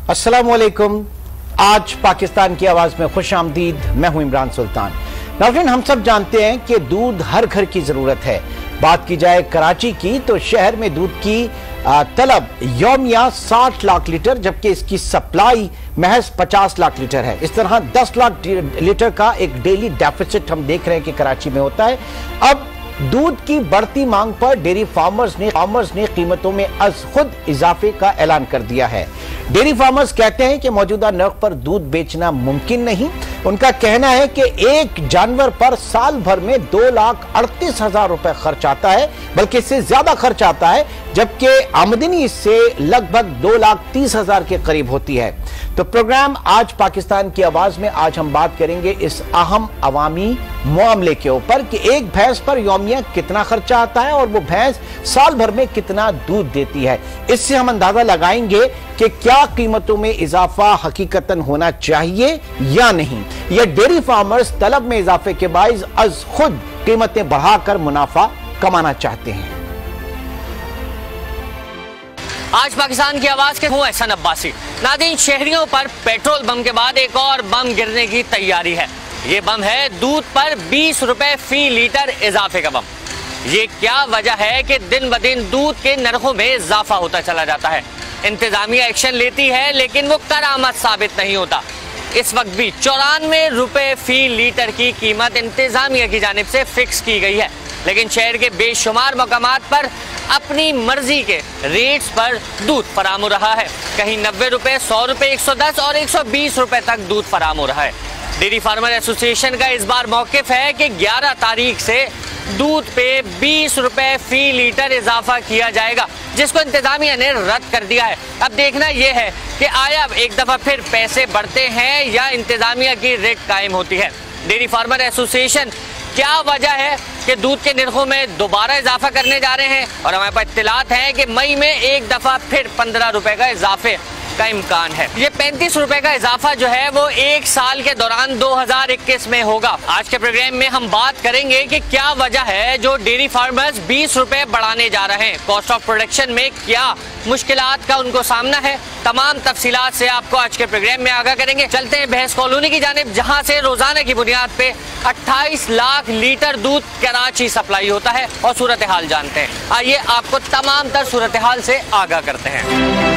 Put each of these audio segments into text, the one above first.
अस्सलामुअलैकुम। आज पाकिस्तान की आवाज में खुश आमदीद। मैं हूं इमरान सुल्तान। नाज़रीन, हम सब जानते हैं कि दूध हर घर की जरूरत है। बात की जाए कराची की तो शहर में दूध की तलब यौमिया 60 लाख लीटर, जबकि इसकी सप्लाई महज 50 लाख लीटर है। इस तरह 10 लाख लीटर का एक डेली डेफिसिट हम देख रहे हैं कि कराची में होता है। अब दूध की बढ़ती मांग पर डेयरी फार्मर्स ने कीमतों में अज खुद इजाफे का ऐलान कर दिया है। डेयरी फार्मर्स कहते हैं कि मौजूदा नर्ख पर दूध बेचना मुमकिन नहीं। उनका कहना है कि एक जानवर पर साल भर में 2,38,000 रुपए खर्च आता है, बल्कि इससे ज्यादा खर्च आता है, जबकि आमदनी इससे लगभग 2,30,000 के करीब होती है। तो प्रोग्राम आज पाकिस्तान की आवाज में आज हम बात करेंगे इस अहम अवामी मामले के ऊपर कि एक भैंस पर यौमिया कितना खर्चा आता है और वो भैंस साल भर में कितना दूध देती है। इससे हम अंदाजा लगाएंगे कि क्या कीमतों में इजाफा हकीकतन होना चाहिए या नहीं, या डेयरी फार्मर्स तलब में इजाफे के बाइस अज खुद कीमतें बढ़ाकर मुनाफा कमाना चाहते हैं। आज पाकिस्तान की आवाज के हूं एहसन अब्बासी। नाज़रीन, शहरियों पर पेट्रोल बम के बाद एक और बम गिरने की तैयारी है। ये बम है दूध पर 20 रुपए फी लीटर इजाफे का बम। ये क्या वजह है कि दिन ब दिन दूध के नरखों में इजाफा होता चला जाता है। इंतजामिया एक्शन लेती है लेकिन वो करामत साबित नहीं होता। इस वक्त भी 94 रुपए फी लीटर की कीमत इंतजामिया की जानिब से फिक्स की गई है, लेकिन शहर के बेशुमार मकामात पर अपनी मर्जी के रेट्स पर दूध फराम हो रहा है। कहीं 90 रुपए, 100 रुपए, 110 और 120 रुपए तक दूध फराम हो रहा है। डेयरी फार्मर एसोसिएशन का इस बार मौकिफ है कि 11 तारीख से दूध पे 20 रुपए फी लीटर इजाफा किया जाएगा, जिसको इंतजामिया ने रद्द कर दिया है। अब देखना यह है कि आया एक दफा फिर पैसे बढ़ते हैं या इंतजामिया की रेट कायम होती है। डेयरी फार्मर एसोसिएशन क्या वजह है कि दूध के निर्खों में दोबारा इजाफा करने जा रहे हैं, और हमारे पास इत्तलात है कि मई में एक दफा फिर 15 रुपए का इजाफे का इम्कान है। ये 35 रुपए का इजाफा जो है वो एक साल के दौरान 2021 में होगा। आज के प्रोग्राम में हम बात करेंगे कि क्या वजह है जो डेयरी फार्मर्स 20 रुपए बढ़ाने जा रहे हैं। कॉस्ट ऑफ प्रोडक्शन में क्या मुश्किलात का उनको सामना है, तमाम तफसीलात से आपको आज के प्रोग्राम में आगाह करेंगे। चलते हैं भैंस कॉलोनी की जानिब, जहां से रोजाना की बुनियाद पे 28 लाख लीटर दूध कराची सप्लाई होता है, और सूरत हाल जानते हैं। आइए आपको तमाम तर सूरत हाल से आगाह करते हैं।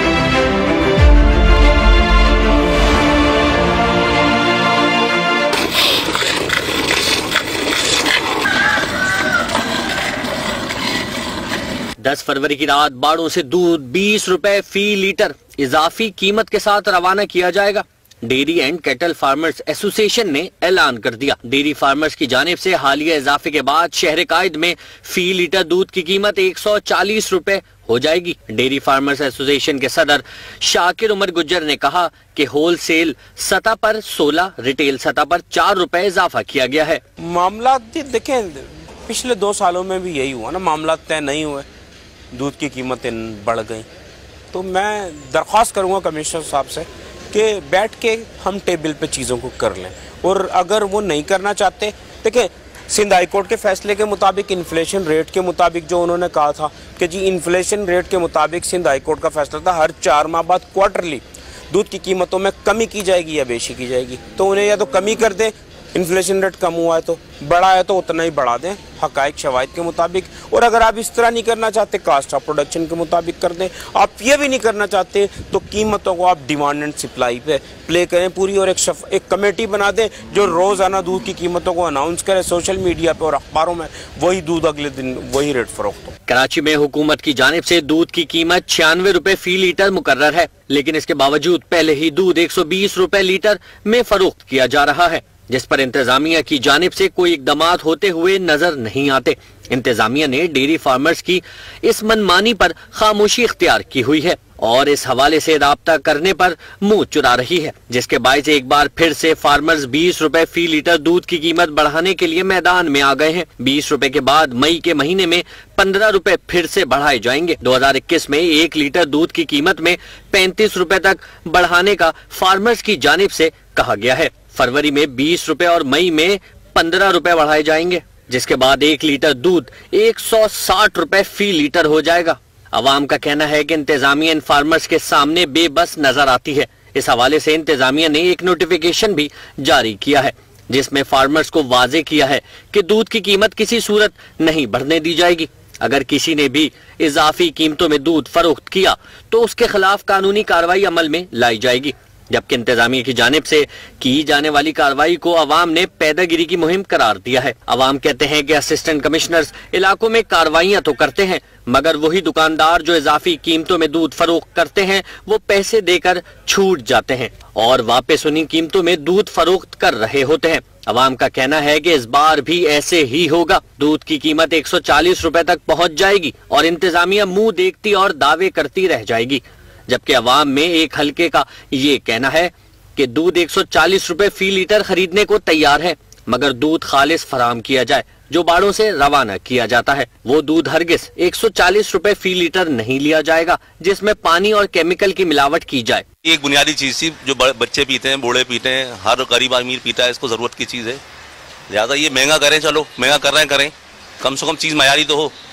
दस फरवरी की रात बाड़ों से दूध 20 रुपए फी लीटर इजाफी कीमत के साथ रवाना किया जाएगा। Dairy and cattle farmers association ने ऐलान कर दिया। डेयरी फार्मर्स की जानिब से हालिया इजाफे के बाद शहर कायद में फी लीटर दूध की कीमत 140 रुपए हो जाएगी। डेयरी फार्मर्स एसोसिएशन के सदर शाकिर उमर गुज्जर ने कहा कि होलसेल सतह पर 16, रिटेल सतह पर 4 रुपए इजाफा किया गया है। मामला देखें, पिछले 2 सालों में भी यही हुआ ना, मामला तय नहीं हुए, दूध की कीमतें बढ़ गई। तो मैं दरख्वास्त करूंगा कमिश्नर साहब से कि बैठ के हम टेबल पे चीज़ों को कर लें, और अगर वो नहीं करना चाहते, देखिए सिंध हाई कोर्ट के फैसले के मुताबिक इन्फ्लेशन रेट के मुताबिक जो उन्होंने कहा था कि जी इन्फ्लेशन रेट के मुताबिक सिंध हाई कोर्ट का फैसला था हर 4 माह बाद क्वार्टरली दूध की कीमतों में कमी की जाएगी या बेशी की जाएगी। तो उन्हें या तो कमी कर दें, इन्फ्लेशन रेट कम हुआ है तो, बढ़ा है तो उतना ही बढ़ा दें हकायक शवायद के मुताबिक, और अगर आप इस तरह नहीं करना चाहते कास्ट ऑफ प्रोडक्शन के मुताबिक कर दें। आप ये भी नहीं करना चाहते तो कीमतों को आप डिमांड एंड सप्लाई पे प्ले करें पूरी, और एक कमेटी बना दें जो रोज़ाना दूध की कीमतों को अनाउंस करे सोशल मीडिया पे और अखबारों में, वही दूध अगले दिन वही रेट फरोख्त हो। कराची में हुकूमत की जानिब से दूध की कीमत 96 रुपए फी लीटर मुकर्रर है, लेकिन इसके बावजूद पहले ही दूध 120 रुपए लीटर में फरोख्त किया जा रहा है, जिस पर इंतजामिया की जानिब से कोई इकदामात होते हुए नजर नहीं आते। इंतजामिया ने डेयरी फार्मर्स की इस मनमानी पर खामोशी इख्तियार की हुई है और इस हवाले से राब्ता करने पर मुंह चुरा रही है, जिसके बायस एक बार फिर से फार्मर्स 20 रुपए फी लीटर दूध की कीमत बढ़ाने के लिए मैदान में आ गए हैं। 20 रुपए के बाद मई के महीने में 15 रुपए फिर से बढ़ाए जाएंगे। 2021 में 1 लीटर दूध की कीमत में 35 रुपए तक बढ़ाने का फार्मर्स की जानिब से कहा गया है। फरवरी में 20 रुपए और मई में 15 रुपए बढ़ाए जाएंगे, जिसके बाद 1 लीटर दूध 160 रुपए फी लीटर हो जाएगा। अवाम का कहना है कि इंतजामिया इन फार्मर्स के सामने बेबस नजर आती है। इस हवाले से इंतजामिया ने एक नोटिफिकेशन भी जारी किया है जिसमें फार्मर्स को वाजे किया है कि दूध की कीमत किसी सूरत नहीं बढ़ने दी जाएगी। अगर किसी ने भी इजाफी कीमतों में दूध फरोख्त किया तो उसके खिलाफ कानूनी कार्रवाई अमल में लाई जाएगी, जबकि इंतजामिया की जानिब से की जाने वाली कार्रवाई को अवाम ने पैदागिरी की मुहिम करार दिया है। अवाम कहते हैं कि असिस्टेंट कमिश्नर्स इलाकों में कार्रवाइयां तो करते हैं मगर वही दुकानदार जो इजाफी कीमतों में दूध फरोख्त करते हैं वो पैसे देकर छूट जाते हैं और वापस उन्हीं कीमतों में दूध फरोख्त कर रहे होते हैं। अवाम का कहना है कि इस बार भी ऐसे ही होगा। दूध की कीमत 140 रुपए तक पहुंच जाएगी और इंतजामिया मुंह देखती और दावे करती रह जाएगी, जबकि अवाम में एक हल्के का ये कहना है कि दूध 140 रुपए फी लीटर खरीदने को तैयार है मगर दूध खालिस फराम किया जाए जो बाड़ों से रवाना किया जाता है। वो दूध हरगिज 140 रुपए फी लीटर नहीं लिया जाएगा जिसमें पानी और केमिकल की मिलावट की जाए। एक बुनियादी चीज थी जो बच्चे पीते हैं, बूढ़े पीते हैं, हर गरीब अमीर पीता है, इसको जरूरत की चीज है। ज्यादा ये महंगा करें, चलो महंगा कर रहे हैं करें, कम से कम चीज मयारी तो हो।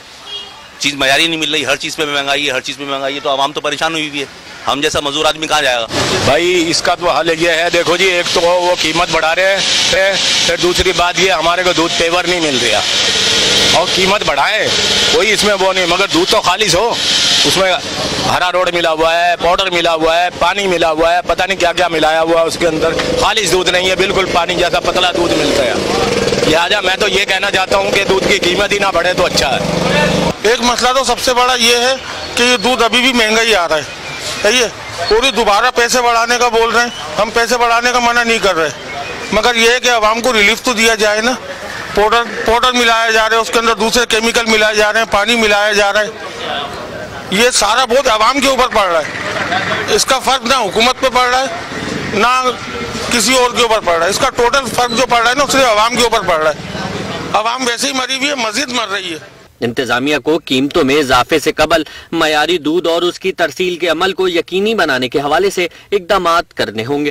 चीज मयारी नहीं मिल रही, हर चीज पे महंगाई है, हर चीज पे महंगाई है, तो आवाम तो परेशान हुई हुई है। हम जैसा मजदूर आदमी कहाँ जाएगा? भाई इसका तो हल ये है, देखो जी, एक तो वो कीमत बढ़ा रहे हैं, फिर दूसरी बात ये हमारे को दूध पेवर नहीं मिल रहा और कीमत बढ़ाए कोई इसमें वो नहीं, मगर दूध तो खालिश हो, उसमें हरा रोड मिला हुआ है, पाउडर मिला हुआ है, पानी मिला हुआ है, पता नहीं क्या क्या मिलाया हुआ है उसके अंदर। खालिश दूध नहीं है, बिल्कुल पानी जैसा पतला दूध मिलता है। लिहाजा मैं तो ये कहना चाहता हूँ कि दूध की कीमत ही ना बढ़े तो अच्छा है। एक मसला तो सबसे बड़ा ये है कि ये दूध अभी भी महंगा ही आ रहा है, सही है। पूरी दोबारा पैसे बढ़ाने का बोल रहे हैं, हम पैसे बढ़ाने का मना नहीं कर रहे, मगर ये है कि आवाम को रिलीफ तो दिया जाए ना। पाउडर मिलाया जा रहा है, उसके अंदर दूसरे केमिकल मिलाए जा रहे हैं, पानी मिलाया जा रहा है, ये सारा बहुत आवाम के ऊपर पड़ रहा है। इसका फर्क ना हुकूमत पे पड़ रहा है ना किसी और के ऊपर पड़ रहा है, इसका टोटल फर्क जो पड़ रहा है ना सिर्फ आवाम के ऊपर पड़ रहा है। आवाम वैसे ही मरी हुई है, मजीद मर रही है। इंतजामिया को कीमतों में इजाफे से कबल मयारी दूध और उसकी तरसील के अमल को यकीनी बनाने के हवाले से इक़दामात करने होंगे।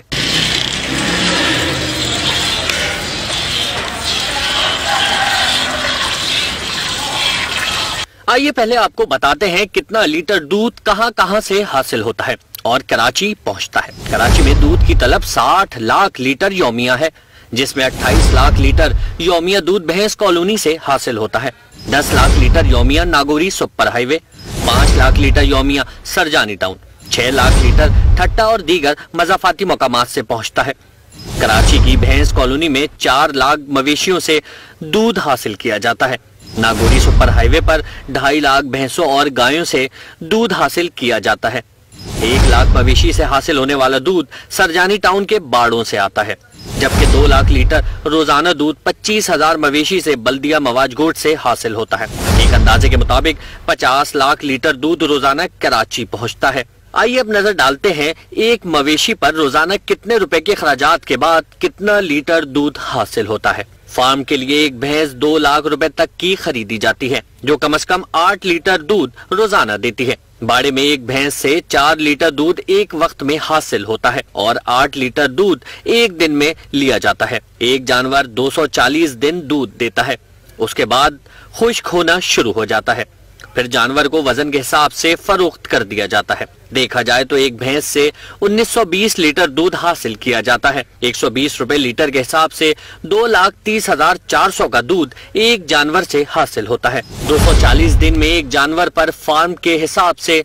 आइए पहले आपको बताते हैं कितना लीटर दूध कहां कहां से हासिल होता है और कराची पहुंचता है। कराची में दूध की तलब 60 लाख लीटर यौमिया है, जिसमें 28 लाख लीटर यौमिया दूध भैंस कॉलोनी से हासिल होता है, 10 लाख लीटर यौमिया Nagori super highway, 5 lakh litre यौमिया सरजानी टाउन, 6 लाख लीटर ठट्टा और दीगर मजाफाती मकामात से पहुंचता है। कराची की भैंस कॉलोनी में 4 लाख मवेशियों से दूध हासिल किया जाता है। नागौरी सुपर हाईवे पर 2.5 लाख भैंसों और गायों से दूध हासिल किया जाता है। 1 लाख मवेशी से हासिल होने वाला दूध सरजानी टाउन के बाड़ों से आता है, जबकि 2 लाख लीटर रोजाना दूध 25,000 मवेशी से बल्दिया मवाजगोट से हासिल होता है। एक अंदाजे के मुताबिक 50 लाख लीटर दूध रोजाना कराची पहुंचता है। आइए अब नजर डालते हैं एक मवेशी पर रोजाना कितने रुपए के खर्चात के बाद कितना लीटर दूध हासिल होता है। फार्म के लिए एक भैंस 2 लाख रुपए तक की खरीदी जाती है, जो कम से कम 8 लीटर दूध रोजाना देती है। बाड़े में एक भैंस से 4 लीटर दूध एक वक्त में हासिल होता है और 8 लीटर दूध एक दिन में लिया जाता है। एक जानवर 240 दिन दूध देता है, उसके बाद खुश्क होना शुरू हो जाता है, फिर जानवर को वजन के हिसाब से फरोख्त कर दिया जाता है। देखा जाए तो एक भैंस से 1920 लीटर दूध हासिल किया जाता है। 120 रुपए लीटर के हिसाब से 2,30,400 का दूध एक जानवर से हासिल होता है। 240 दिन में एक जानवर पर फार्म के हिसाब से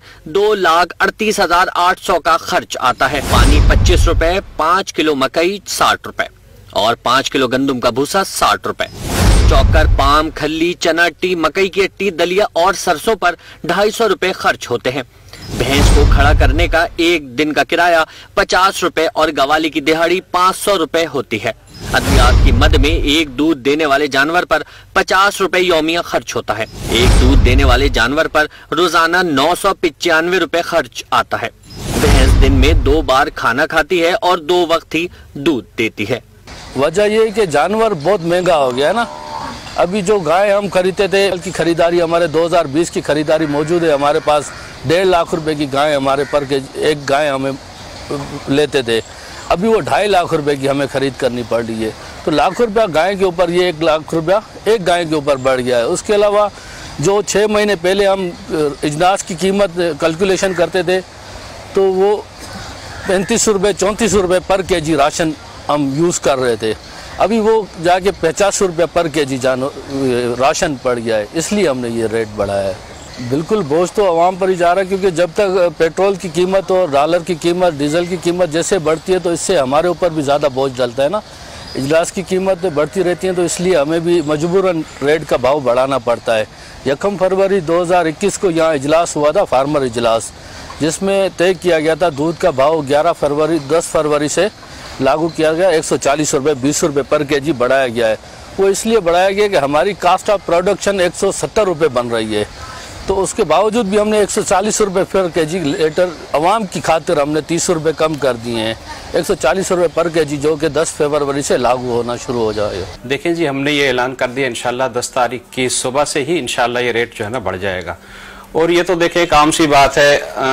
2,38,800 का खर्च आता है। पानी 25 रुपए, 5 किलो मकई 60 रुपए और 5 किलो गंदम का भूसा 60 रुपए। चौकर, पाम, खल्ली, चना टी, मकई की अट्टी, दलिया और सरसों पर 250 रुपए खर्च होते हैं। भैंस को खड़ा करने का एक दिन का किराया 50 रुपए और गवाली की दिहाड़ी 500 रुपए होती है। अद्वियात की मद में एक दूध देने वाले जानवर पर 50 रुपए यौमिया खर्च होता है। एक दूध देने वाले जानवर पर रोजाना 995 रुपए खर्च आता है। भैंस दिन में 2 बार खाना खाती है और 2 वक्त ही दूध देती है। वजह ये है कि जानवर बहुत महंगा हो गया है ना। अभी जो गाय हम खरीदते थे की खरीदारी हमारे 2020 की खरीदारी मौजूद है, हमारे पास 1.5 लाख रुपए की गाय हमारे पर के एक गाय हमें लेते थे, अभी वो 2.5 लाख रुपए की हमें खरीद करनी पड़ रही है। तो लाख रुपया गाय के ऊपर, ये 1 लाख रुपया एक गाय के ऊपर बढ़ गया है। उसके अलावा जो 6 महीने पहले हम इजलास की कीमत कैलकुलेशन करते थे तो वो 35 रुपये 34 रुपये पर केजी राशन हम यूज़ कर रहे थे। अभी वो जाके 50 रुपये पर केजी राशन पड़ गया है, इसलिए हमने ये रेट बढ़ाया है। बिल्कुल बोझ तो आवाम पर ही जा रहा है, क्योंकि जब तक पेट्रोल की कीमत और डॉलर की कीमत, डीजल की कीमत जैसे बढ़ती है तो इससे हमारे ऊपर भी ज़्यादा बोझ डलता है ना। इजलास की कीमत बढ़ती रहती है तो इसलिए हमें भी मजबूरन रेट का भाव बढ़ाना पड़ता है। 1 फरवरी 2021 को यहाँ इजलास हुआ था, फार्मर इजलास, जिसमें तय किया गया था दूध का भाव 10 फरवरी से लागू किया गया, 140 रुपये 20 रुपये पर केजी बढ़ाया गया है। वो इसलिए बढ़ाया गया कि हमारी कास्ट ऑफ प्रोडक्शन 170 रुपये बन रही है, तो उसके बावजूद भी हमने 140 रुपये पर केजी लीटर आवाम की खातिर हमने 30 रुपये कम कर दिए हैं, 140 रुपये पर केजी, जो कि 10 फरवरी से लागू होना शुरू हो जाएगा। देखें जी, हमने ये ऐलान कर दिया इंशाल्लाह 10 तारीख की सुबह से ही इंशाल्लाह ये रेट जो है ना बढ़ जाएगा। और ये तो देखें एक आम सी बात है,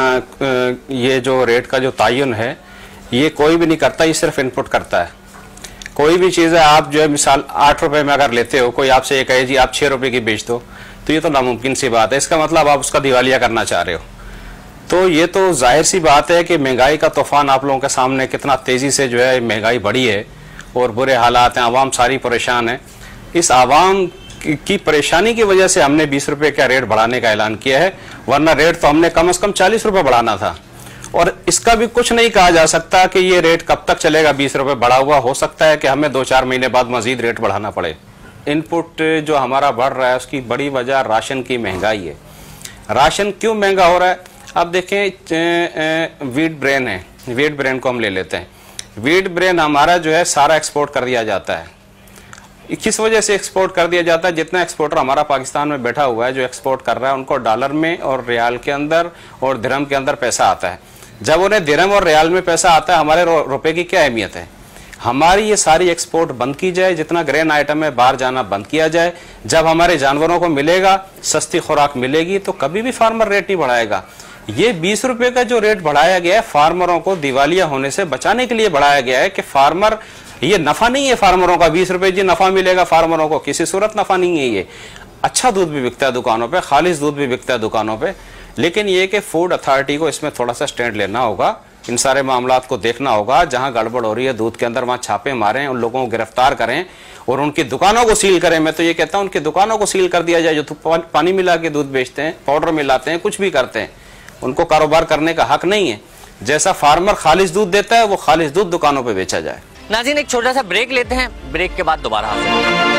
ये जो रेट का जो तयन है ये कोई भी नहीं करता, ये सिर्फ इनपुट करता है। कोई भी चीज़ है, आप जो है मिसाल 8 रुपये में अगर लेते हो, कोई आपसे ये कहे जी आप 6 रुपये की बेच दो, तो ये तो नामुमकिन सी बात है। इसका मतलब आप उसका दिवालिया करना चाह रहे हो। तो ये तो जाहिर सी बात है कि महंगाई का तूफान आप लोगों के सामने कितना तेज़ी से जो है महंगाई बढ़ी है और बुरे हालात हैं, आवाम सारी परेशान है। इस आवाम की परेशानी की वजह से हमने 20 रुपये का रेट बढ़ाने का ऐलान किया है, वरना रेट तो हमने कम से कम 40 रुपये बढ़ाना था। और इसका भी कुछ नहीं कहा जा सकता कि ये रेट कब तक चलेगा 20 रुपये बढ़ा हुआ। हो सकता है कि हमें 2-4 महीने बाद मजीद रेट बढ़ाना पड़े। इनपुट जो हमारा बढ़ रहा है उसकी बड़ी वजह राशन की महंगाई है। राशन क्यों महंगा हो रहा है? अब देखें, वीट ब्रेन है, वीट ब्रेन को हम ले लेते हैं। वीट ब्रेन हमारा जो है सारा एक्सपोर्ट कर दिया जाता है। किस वजह से एक्सपोर्ट कर दिया जाता है? जितना एक्सपोर्टर हमारा पाकिस्तान में बैठा हुआ है जो एक्सपोर्ट कर रहा है, उनको डॉलर में और रियाल के अंदर और दिरहम के अंदर पैसा आता है। जब उन्हें दिरहम और रियाल में पैसा आता है, हमारे रुपए की क्या अहमियत है? हमारी ये सारी एक्सपोर्ट बंद की जाए, जितना ग्रेन आइटम है बाहर जाना बंद किया जाए। जब हमारे जानवरों को मिलेगा, सस्ती खुराक मिलेगी, तो कभी भी फार्मर रेट नहीं बढ़ाएगा। ये 20 रुपये का जो रेट बढ़ाया गया है, फार्मरों को दिवालिया होने से बचाने के लिए बढ़ाया गया है कि फार्मर, ये नफा नहीं है फार्मरों का 20 रुपये जी नफा मिलेगा फार्मरों को, किसी सूरत नफा नहीं है। ये अच्छा दूध भी बिकता है दुकानों पे, खालिश दूध भी बिकता है दुकानों पे, लेकिन ये कि फूड अथॉरिटी को इसमें थोड़ा सा स्टैंड लेना होगा, इन सारे मामलात को देखना होगा। जहां गड़बड़ हो रही है दूध के अंदर, वहां छापे मारें, उन लोगों को गिरफ्तार करें और उनकी दुकानों को सील करें। मैं तो ये कहता हूं उनकी दुकानों को सील कर दिया जाए, जो पानी मिला के दूध बेचते हैं, पाउडर मिलाते हैं, कुछ भी करते हैं, उनको कारोबार करने का हक नहीं है। जैसा फार्मर खालिश दूध देता है, वो खालिश दूध दुकानों पर बेचा जाए। नाज़रीन, एक छोटा सा ब्रेक लेते हैं, ब्रेक के बाद दोबारा हाजिर होंगे।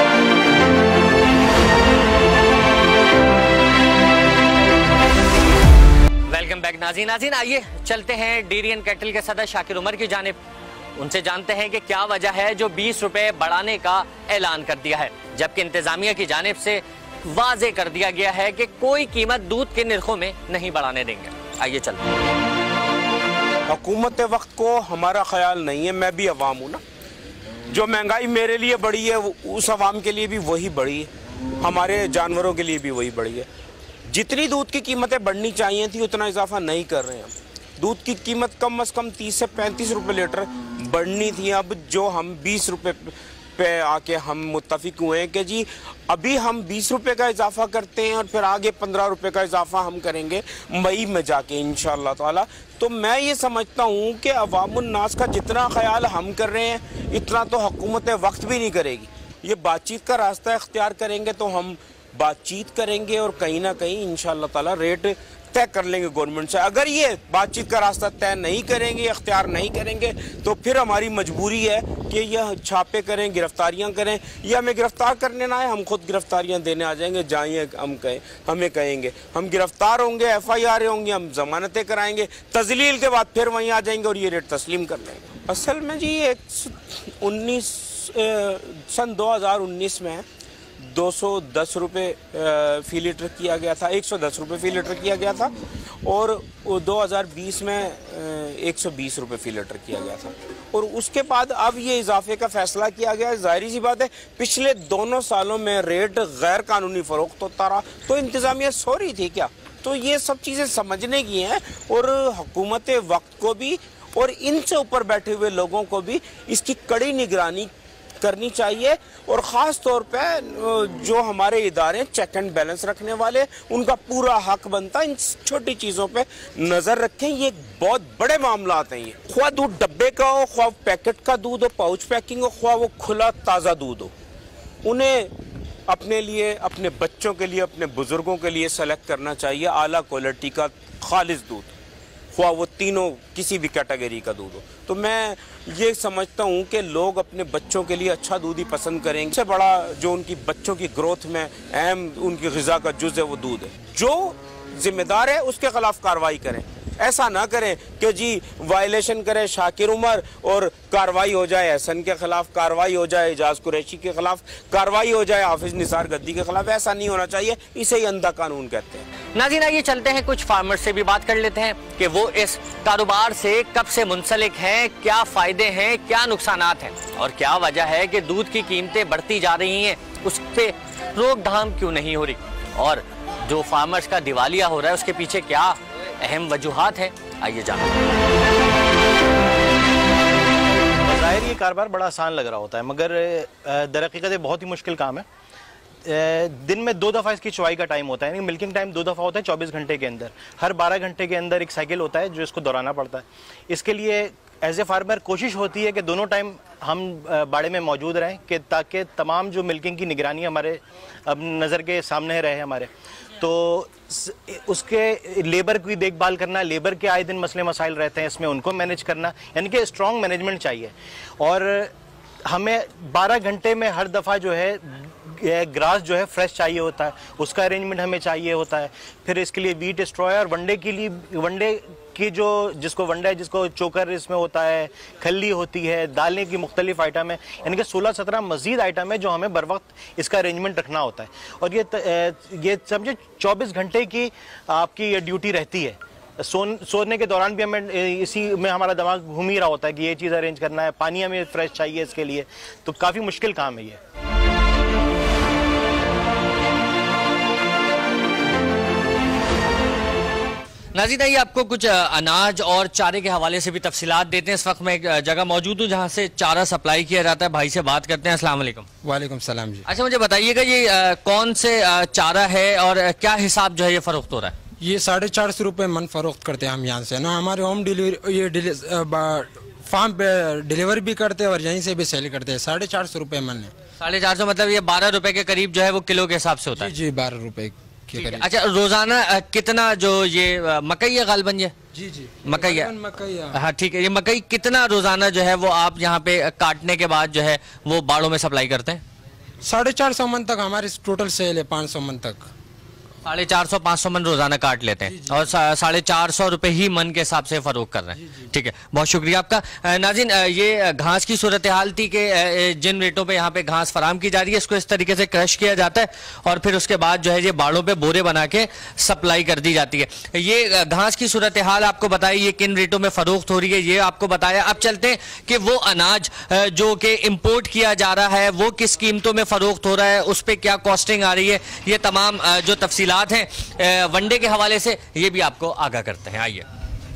वेलकम बैक नाज़रीन, आइए चलते हैं डेयरी एंड कैटल के सदर शाकिर उमर की जानिब। उनसे जानते हैं कि क्या वजह है जो 20 रुपए बढ़ाने का ऐलान कर दिया है, जबकि इंतजामिया की जानिब से वाजे कर दिया गया है कि कोई कीमत दूध के निर्खों में नहीं बढ़ाने देंगे। आइए चलते हैं। हुकूमत वक्त को हमारा ख्याल नहीं है, मैं भी अवाम हूँ ना। जो महंगाई मेरे लिए बढ़ी है उस अवाम के लिए भी वही बढ़ी है, हमारे जानवरों के लिए भी वही बढ़ी है। जितनी दूध की कीमतें बढ़नी चाहिए थी उतना इजाफा नहीं कर रहे हैं हम। दूध की कीमत कम से कम 30 से 35 रुपये लीटर बढ़नी थी। अब जो हम 20 रुपये पे आके हम मुत्तफिक हुए हैं कि जी अभी हम 20 रुपये का इजाफा करते हैं और फिर आगे 15 रुपये का इजाफा हम करेंगे मई में जाके इंशाअल्लाह ताला। तो मैं ये समझता हूँ कि अवामुन्नास का जितना ख्याल हम कर रहे हैं इतना तो हुकूमत वक्त भी नहीं करेगी। ये बातचीत का रास्ता इख्तियार करेंगे तो हम बातचीत करेंगे और कहीं ना कहीं इंशाअल्लाह ताला रेट तय कर लेंगे गवर्नमेंट से। अगर ये बातचीत का रास्ता तय नहीं करेंगे, इख्तियार नहीं करेंगे, तो फिर हमारी मजबूरी है कि यह छापे करें, गिरफ्तारियां करें, या हमें गिरफ्तार करने ना आए, हम खुद गिरफ्तारियां देने आ जाएंगे। जाइए हमें कहेंगे, हम गिरफ्तार होंगे, FIR होंगे, हम जमानतें कराएंगे, तजलील के बाद फिर वहीं आ जाएंगे और ये रेट तस्लीम कर लेंगे। असल में जी सन 2019 में 210 रुपये फ़ी लीटर किया गया था, 110 रुपये फ़ी लीटर किया गया था, और 2020 में 120 रुपये फ़ी लीटर किया गया था। और उसके बाद अब ये इजाफे का फैसला किया गया। ज़ाहिर सी बात है पिछले दोनों सालों में रेट गैर कानूनी फ़रोख्त होता रहा, तो इंतज़ामिया सो रही थी क्या? तो ये सब चीज़ें समझने की हैं और हुकूमत वक्त को भी और इनसे ऊपर बैठे हुए लोगों को भी इसकी कड़ी निगरानी करनी चाहिए। और ख़ास तौर पे जो हमारे इदारे चेक एंड बैलेंस रखने वाले, उनका पूरा हक बनता है इन छोटी चीज़ों पे नज़र रखें। ये बहुत बड़े मामलात हैं। ये ख्वाह दूध डब्बे का हो, ख्वाह पैकेट का दूध हो, पाउच पैकिंग हो, ख्वाह वो खुला ताज़ा दूध हो, उन्हें अपने लिए, अपने बच्चों के लिए, अपने बुजुर्गों के लिए सेलेक्ट करना चाहिए आला क्वालिटी का खालिस दूध, ख्वाह वो तीनों किसी भी कैटेगरी का दूध हो। तो मैं ये समझता हूँ कि लोग अपने बच्चों के लिए अच्छा दूध ही पसंद करेंगे। सबसे बड़ा जो उनकी बच्चों की ग्रोथ में अहम उनकी ग़िज़ा का जुज़ है वो दूध है। जो जिम्मेदार है उसके खिलाफ कार्रवाई करें। ऐसा ना करें कि जी वायलेशन करे शाकिर उमर और कार्रवाई हो जाए एहसन के खिलाफ, कार्रवाई हो जाए एजाज कुरैशी के खिलाफ, कार्रवाई हो जाए हाफिज निसार गद्दी के खिलाफ। ऐसा नहीं होना चाहिए, इसे ही अंधा कानून कहते हैं। नाज़रीन, आइए चलते हैं कुछ फार्मर से भी बात कर लेते हैं कि वो इस कारोबार से कब से मुंसलिक हैं, क्या फ़ायदे हैं, क्या नुकसानात हैं और क्या वजह है कि दूध की कीमतें बढ़ती जा रही हैं, उस पर रोकथाम क्यों नहीं हो रही और जो फार्मर्स का दिवालिया हो रहा है उसके पीछे क्या अहम वजूहात है। आइए जानते हैं। ज़ाहिर ये कारोबार बड़ा आसान लग रहा होता है, मगर दरहकीकत ये बहुत ही मुश्किल काम है। दिन में 2 दफ़ा इसकी चुवाई का टाइम होता है, यानी मिल्किंग टाइम 2 दफ़ा होता है 24 घंटे के अंदर। हर 12 घंटे के अंदर एक साइकिल होता है जो इसको दोहराना पड़ता है। इसके लिए एज ए फार्मर कोशिश होती है कि दोनों टाइम हम बाड़े में मौजूद रहें कि ताकि तमाम जो मिल्किंग की निगरानी हमारे अब नज़र के सामने रहे हमारे। तो उसके लेबर की देखभाल करना, लेबर के आए दिन मसले मसाइल रहते हैं इसमें, उनको मैनेज करना, यानी कि स्ट्रॉन्ग मैनेजमेंट चाहिए। और हमें 12 घंटे में हर दफ़ा जो है ग्रास जो है फ्रेश चाहिए होता है, उसका अरेंजमेंट हमें चाहिए होता है। फिर इसके लिए वीट स्ट्रॉयर, वनडे के लिए वनडे की जो जिसको वनडे जिसको चोकर इसमें होता है, खल्ली होती है, दालें की मुख्तलिफ आइटम है, यानी कि 16-17 मज़ीद आइटम है जो हमें बर वक्त इसका अरेंजमेंट रखना होता है। और ये समझे 24 घंटे की आपकी ये ड्यूटी रहती है। सोने के दौरान भी हमें इसी में हमारा दिमाग घूम ही रहा होता है कि ये चीज़ अरेंज करना है, पानी हमें फ्रेश चाहिए इसके लिए। तो काफ़ी मुश्किल काम है ये। नाज़रीन, आइए आपको कुछ अनाज और चारे के हवाले से भी तफसीलात देते हैं। इस वक्त मैं एक जगह मौजूद हूँ जहाँ से चारा सप्लाई किया जाता है। भाई से बात करते हैं। अस्सलाम वालेकुम। वालेकुम सलाम जी। अच्छा, मुझे बताइएगा ये कौन से चारा है और क्या हिसाब जो है ये फ़रोख्त हो रहा है? ये 450 रुपये मन फरोख्त करते हैं हम यहाँ से ना। हमारे होम डिलीवरी ये फार्म पे डिलीवरी भी करते हैं और यहीं से भी सेल करते हैं। 450 रुपये मन है। 450 मतलब ये 12 रुपए के करीब जो है वो किलो के हिसाब से होता है? जी 12 रुपये के करीब। अच्छा, रोजाना कितना जो ये मकई है गालबन ये? जी जी मकई है। मकई, हाँ ठीक है। ये मकई कितना रोजाना जो है वो आप यहाँ पे काटने के बाद जो है वो बाड़ों में सप्लाई करते हैं? 450 मन तक हमारी टोटल सेल है। 500 मन तक 450-500 मन रोजाना काट लेते हैं और 450 रुपए ही मन के हिसाब से फरोख्त कर रहे हैं। ठीक है, बहुत शुक्रिया आपका। नाज़रीन, ये घास की सूरत हाल थी कि जिन रेटों पे यहाँ पे घास फराम की जा रही है इसको इस तरीके से क्रश किया जाता है और फिर उसके बाद जो है ये बाड़ों पे बोरे बना के सप्लाई कर दी जाती है। ये घास की सूरत हाल आपको बताई, ये किन रेटों में फरोख्त हो रही है ये आपको बताया। अब चलते हैं कि वो अनाज जो कि इम्पोर्ट किया जा रहा है वो किस कीमतों में फरोख्त हो रहा है, उस पर क्या कॉस्टिंग आ रही है, ये तमाम जो तफसीलात हैं वनडे के हवाले से ये भी आपको आगाह करते हैं। आइए।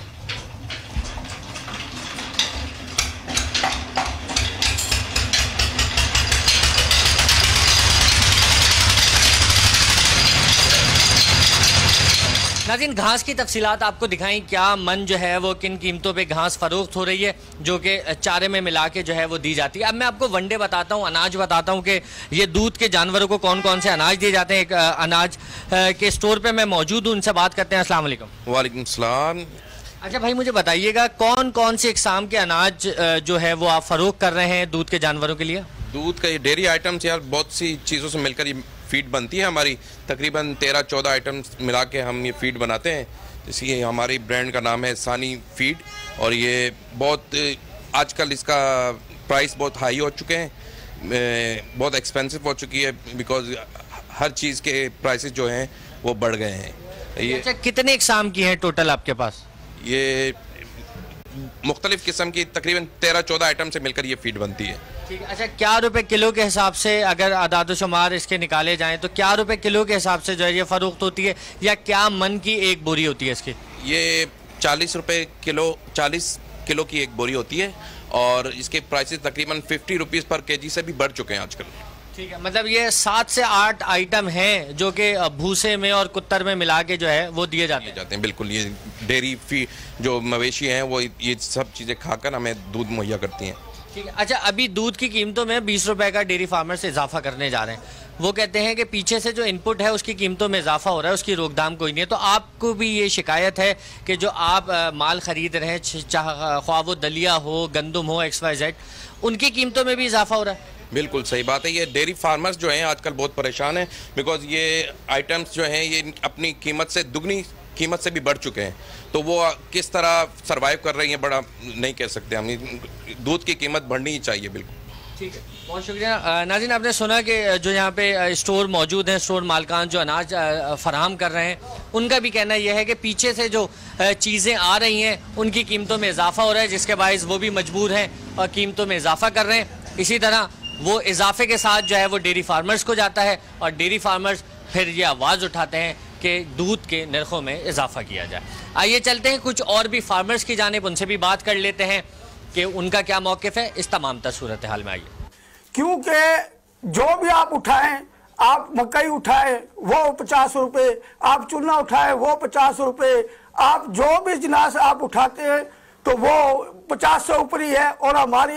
नाज़रीन, घास की तफसीलात आपको दिखाई, क्या मन जो है वो किन कीमतों पे घास फरोख्त हो रही है जो कि चारे में मिला के जो है वो दी जाती है। अब मैं आपको वनडे बताता हूँ, अनाज बताता हूँ कि ये दूध के जानवरों को कौन कौन से अनाज दिए जाते हैं। एक अनाज के स्टोर पे मैं मौजूद हूँ, उनसे बात करते हैं। अस्सलाम वालेकुम। वालेकुम सलाम। अच्छा भाई, मुझे बताइएगा कौन कौन सी इकसाम के अनाज जो है वो आप फरोख्त कर रहे हैं दूध के जानवरों के लिए? दूध का ये डेयरी आइटम्स यार बहुत सी चीज़ों से मिलकर ये फीड बनती है हमारी। तकरीबन 13-14 आइटम्स मिला के हम ये फीड बनाते हैं। इसलिए हमारी ब्रांड का नाम है सानी फीड और ये बहुत आजकल इसका प्राइस बहुत हाई हो चुके हैं, बहुत एक्सपेंसिव हो चुकी है बिकॉज हर चीज़ के प्राइसेस जो हैं वो बढ़ गए हैं। ये अच्छा, कितने इकसाम की हैं टोटल आपके पास? ये मुख्तलिफ किस्म की तकरीबन 13-14 आइटम से मिलकर ये फीड बनती है। ठीक है। अच्छा, क्या रुपए किलो के हिसाब से अगर आदाद शुमार इसके निकाले जाएं तो क्या रुपए किलो के हिसाब से जो है ये फरोख्त होती है या क्या मन की एक बोरी होती है इसकी? ये 40 रुपये किलो, 40 किलो की एक बोरी होती है और इसके प्राइसेस तकरीबन 50 रुपीज़ पर केजी से भी बढ़ चुके हैं आजकल। ठीक है, मतलब ये 7 से 8 आइटम हैं जो कि भूसे में और कुत्तर में मिला के जो है वो दिए जाते हैं। बिल्कुल, ये डेयरी फी जो मवेशी हैं वो ये सब चीज़ें खाकर हमें दूध मुहैया करती हैं। ठीक है। अच्छा, अभी दूध की कीमतों में 20 रुपए का डेयरी फार्मर्स इजाफा करने जा रहे हैं। वो कहते हैं कि पीछे से जो इनपुट है उसकी कीमतों में इजाफा हो रहा है, उसकी रोकथाम कोई नहीं है। तो आपको भी ये शिकायत है कि जो आप माल खरीद रहे हैं, ख्वाह वो दलिया हो, गंदम हो, XYZ, उनकी कीमतों में भी इजाफा हो रहा है? बिल्कुल सही बात है। ये डेयरी फार्मर्स जो हैं आजकल बहुत परेशान हैं, बिकॉज ये आइटम्स जो हैं ये अपनी कीमत से दुगनी कीमत से भी बढ़ चुके हैं। तो वो किस तरह सरवाइव कर रही हैं बड़ा नहीं कह सकते हम। दूध की कीमत बढ़नी ही चाहिए। बिल्कुल ठीक है, बहुत शुक्रिया। नाज़रीन, आपने सुना कि जो यहाँ पे स्टोर मौजूद हैं, स्टोर मालकान जो अनाज फराहम कर रहे हैं, उनका भी कहना यह है कि पीछे से जो चीज़ें आ रही हैं उनकी कीमतों में इजाफा हो रहा है, जिसके बायस वो भी मजबूर हैं और कीमतों में इजाफा कर रहे हैं। इसी तरह वो इजाफे के साथ जो है वो डेयरी फार्मर्स को जाता है और डेयरी फार्मर्स फिर ये आवाज़ उठाते हैं कि दूध के नरखों में इजाफा किया जाए। आइए चलते हैं कुछ और भी फार्मर्स की जानिब, उनसे भी बात कर लेते हैं कि उनका क्या मौक़िफ़ है इस तमाम तर सूरत हाल में। आइए। क्योंकि जो भी आप उठाएं, आप मकई उठाए वो 50 रुपये, आप चूना उठाए वो 50 रुपये, आप जो भी जिनास आप उठाते हैं तो वो 50 से ऊपर ही है और हमारी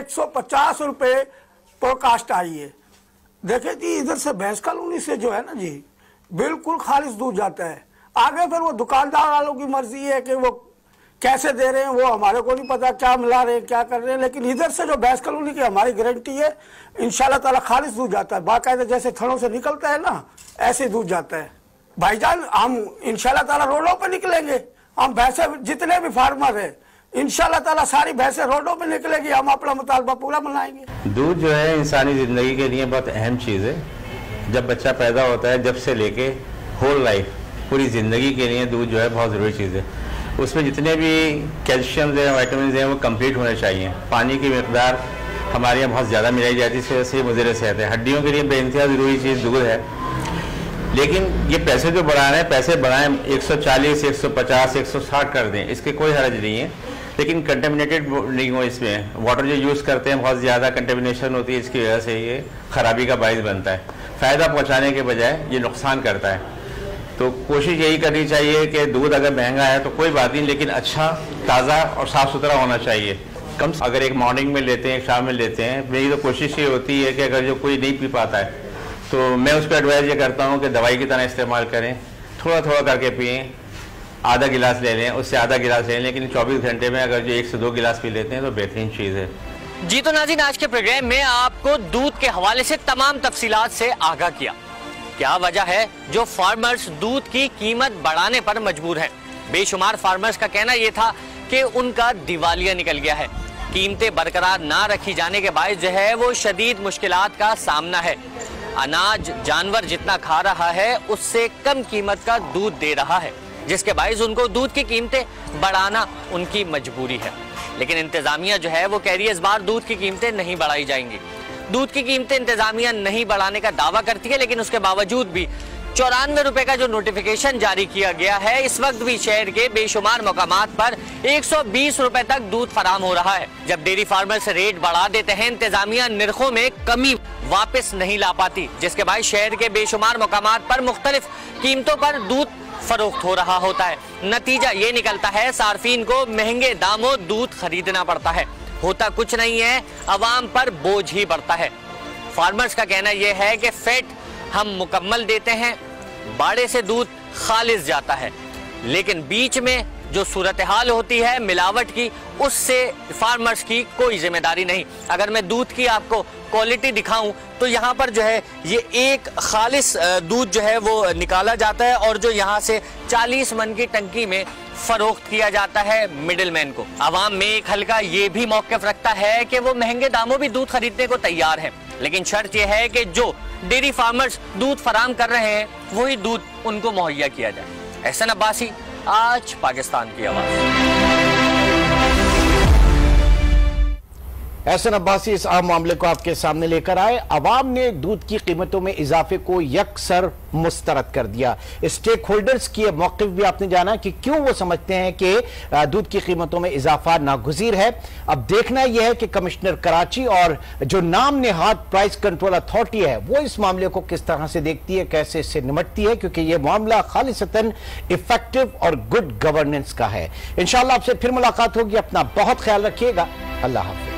150 रुपये पर कास्ट आई है। देखे जी, इधर से भैंस कॉलोनी से जो है ना जी, बिल्कुल खालिश दूध जाता है। आगे फिर वो दुकानदार वालों की मर्जी है कि वो कैसे दे रहे हैं, वो हमारे को नहीं पता क्या मिला रहे हैं, क्या कर रहे हैं। लेकिन इधर से जो भैंस कॉलोनी की हमारी गारंटी है, इंशाल्लाह ताला खालिश दूध जाता है। बाकायदा जैसे थनों से निकलता है ना, ऐसे दूध जाता है। भाईजान, हम इंशाल्लाह ताला रोडों पे निकलेंगे। हम भैंसे जितने भी फार्मर है, इंशाल्लाह ताला सारी भैंसें रोडों पे निकलेगी। हम अपना मुतालबा पूरा बनाएंगे। दूध जो है इंसानी ज़िंदगी के लिए बहुत अहम चीज़ है। जब बच्चा पैदा होता है, जब से लेके होल लाइफ, पूरी ज़िंदगी के लिए दूध जो है बहुत ज़रूरी चीज़ है। उसमें जितने भी कैल्शियम हैं, वाइटामिन हैं, वो कंप्लीट होने चाहिए। पानी की मकदार हमारे यहाँ बहुत ज़्यादा मिलाई जाती है, इस वजह से मुज़र सेहत है। हड्डियों के लिए बेइंतहा ज़रूरी चीज़ दूध है। लेकिन ये पैसे जो बढ़ा रहे हैं, पैसे बढ़ाएं 140, 150, 160 कर दें, इसके कोई हर्ज नहीं है। लेकिन कंटेमिनेटेड नहीं हो, इसमें वाटर जो यूज़ करते हैं बहुत ज़्यादा कंटेमिनेशन होती है, इसकी वजह से ये ख़राबी का बाइस बनता है। फ़ायदा पहुँचाने के बजाय ये नुकसान करता है। तो कोशिश यही करनी चाहिए कि दूध अगर महंगा है तो कोई बात नहीं, लेकिन अच्छा, ताज़ा और साफ़ सुथरा होना चाहिए। कम से अगर एक मॉर्निंग में लेते हैं, शाम में लेते हैं, मेरी तो कोशिश ये होती है कि अगर जो कोई नहीं पी पाता है तो मैं उसको एडवाइस ये करता हूँ कि दवाई की तरह इस्तेमाल करें, थोड़ा थोड़ा करके पिएँ। आधा गिलास ले लें, उससे आधा गिलास ले लें, लेकिन 24 घंटे में अगर जो 1 से 2 गिलास पी लेते हैं तो बेहतरीन चीज़ है। जी तो नाज़रीन, आज के प्रोग्राम में आपको दूध के हवाले से तमाम तफसीलात से आगाह किया। क्या वजह है जो फार्मर्स दूध की कीमत बढ़ाने पर मजबूर हैं? बेशुमार फार्मर्स का कहना यह था कि उनका दिवालिया निकल गया है। कीमतें बरकरार ना रखी जाने के बायस जो है वो शदीद मुश्किलात का सामना है। अनाज जानवर जितना खा रहा है उससे कम कीमत का दूध दे रहा है, जिसके बायस उनको दूध की कीमतें बढ़ाना उनकी मजबूरी है। लेकिन इंतजामिया जो है वो कह रही है इस बार दूध की कीमतें नहीं बढ़ाई जाएंगी। दूध की कीमतें इंतजामिया नहीं बढ़ाने का दावा करती है, लेकिन उसके बावजूद भी 94 रुपए का जो नोटिफिकेशन जारी किया गया है, इस वक्त भी शहर के बेशुमार मकामात पर 120 रुपए तक दूध फराम हो रहा है। जब डेयरी फार्मर्स रेट बढ़ा देते हैं, इंतजामिया निर्खों में कमी वापस नहीं ला पाती, जिसके बाद शहर के बेशुमार मकामात पर मुख्तलिफ कीमतों पर दूध फरोख्त हो रहा होता है। नतीजा ये निकलता है सार्फिन को महंगे दामों दूध खरीदना पड़ता है। होता कुछ नहीं है, अवाम पर बोझ ही बढ़ता है। फार्मर्स का कहना यह है कि फैट हम मुकम्मल देते हैं, बाड़े से दूध खालिस जाता है, लेकिन बीच में जो सूरत हाल होती है मिलावट की, उससे फार्मर्स की कोई जिम्मेदारी नहीं। अगर मैं दूध की आपको क्वालिटी दिखाऊं तो यहाँ पर जो है ये एक खालिस दूध जो है वो निकाला जाता है और जो यहाँ से 40 मन की टंकी में फरोख्त किया जाता है मिडिलमैन को। आवाम में एक हल्का ये भी मौक़िफ़ रखता है कि वो महंगे दामों भी दूध खरीदने को तैयार है, लेकिन शर्त यह है कि जो डेयरी फार्मर्स दूध फराम कर रहे हैं वही दूध उनको मुहैया किया जाए। एहसन अब्बासी, आज पाकिस्तान की आवाज़। एहसन अब्बासी इस अहम मामले को आपके सामने लेकर आए। अवाम ने दूध की कीमतों में इजाफे को यकसर मुस्तरद कर दिया। स्टेक होल्डर्स की मौक़िफ़ भी आपने जाना कि क्यों वो समझते हैं कि दूध की कीमतों में इजाफा नागुज़ीर है। अब देखना यह है कि कमिश्नर कराची और जो नाम नेहाद प्राइस कंट्रोल अथॉरिटी है वो इस मामले को किस तरह से देखती है, कैसे इससे निपटती है, क्योंकि यह मामला खालिसतन इफेक्टिव और गुड गवर्नेंस का है। इंशाअल्लाह आपसे फिर मुलाकात होगी। अपना बहुत ख्याल रखिएगा। अल्लाह हाफ़िज़।